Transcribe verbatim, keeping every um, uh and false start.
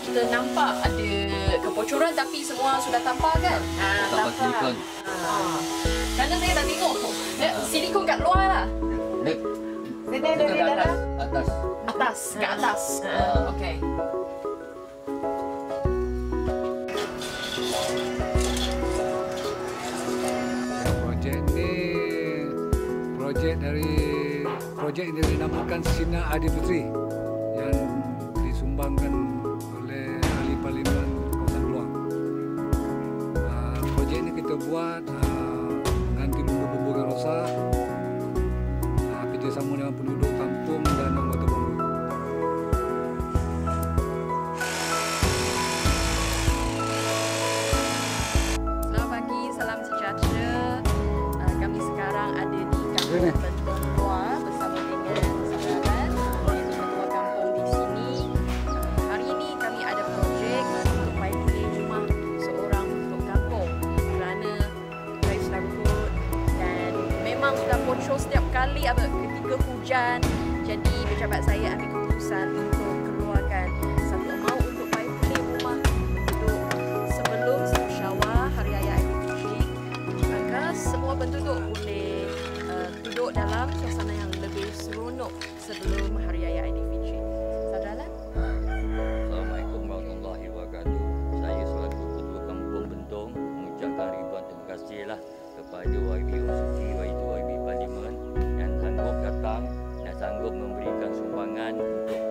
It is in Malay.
kita nampak ada kebocoran tapi semua sudah tanpa kan? Ha, Tanpa silikon. Ha. Kerana saya tak tengok. Ha. Silikon kat luar lah. Dek. Sini Kita dari ke atas. dalam. Atas. Atas, kat atas. Ha. Okey. Projek ni projek dari projek ini dinamakan Sinar Aidilfitri yang disumbangkan oleh ahli parlimen kawasan Keluang. Uh, projek ini kita buat uh, mengganti bumbu-bumbu yang rosak, uh, kerjasama dengan penduduk kampung dan anggota bumbu. Selamat pagi, salam sejahtera. Uh, kami sekarang ada di Kampung Bentong Luar bersama dengan Sabaran, iaitu ketua kampung di sini. Uh, hari ini kami ada projek untuk pipeline rumah seorang untuk kampung kerana air sudah rukut dan memang sudah bocor setiap kali ketika hujan. Jadi pejabat saya ambil keputusan untuk keluarkan satu amount untuk pipeline rumah penduduk sebelum Musyawarah Hari Raya Aidilfitri agar semua penduduk boleh uh, duduk dalam suasana yang lebih seronok sebelum Hari Raya Aidilfitri. Saudara Alan? Assalamualaikum warahmatullahi wabarakatuh. Saya selaku Ketua Kampung Bentong mengucapkan ribuan terima kasihlah kepada Y B Suki, iaitu Y B Parlimen yang sanggup datang dan sanggup memberikan sumbangan untuk